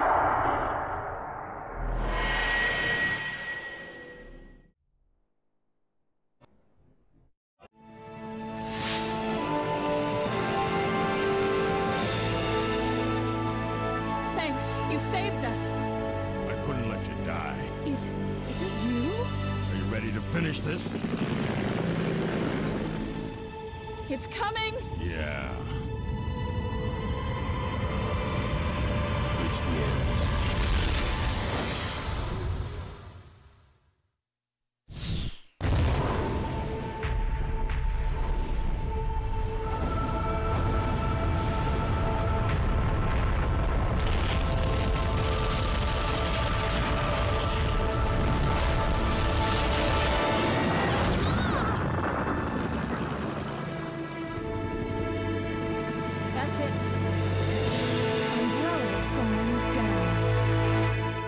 Thanks. You saved us. I couldn't let you die. Is it you? Are you ready to finish this? It's coming! Yeah. It's the end. That's it. Umbrella's going down.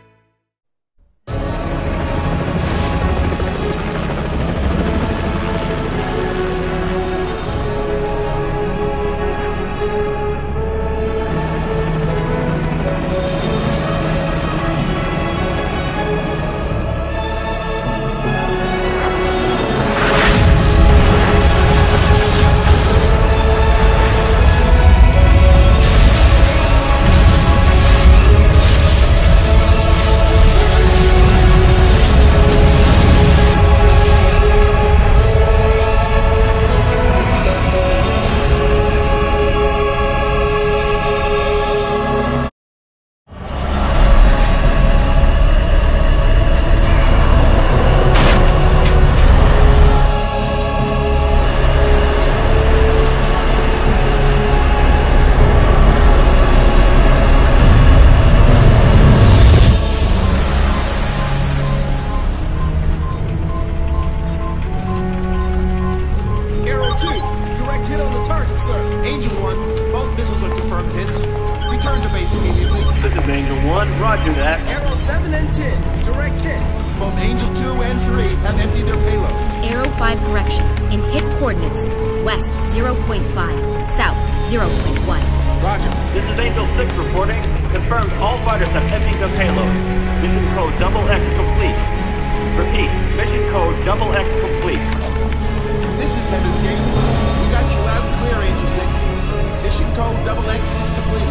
Roger that. Arrow 7 and 10, direct hit. Both Angel 2 and 3 have emptied their payloads. Arrow 5 correction. In hit coordinates. West 0.5. South 0.1. Roger. This is Angel 6 reporting. Confirmed all fighters have emptied their payloads. Mission code XX complete. Repeat. Mission code XX complete. This is Heaven's Gate. We got you loud and clear, Angel 6. Mission code XX is complete.